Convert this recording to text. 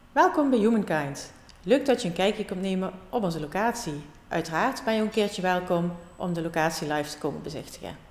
Welkom bij Humankind. Leuk dat je een kijkje komt nemen op onze locatie. Uiteraard ben je ook een keertje welkom om de locatie live te komen bezichtigen.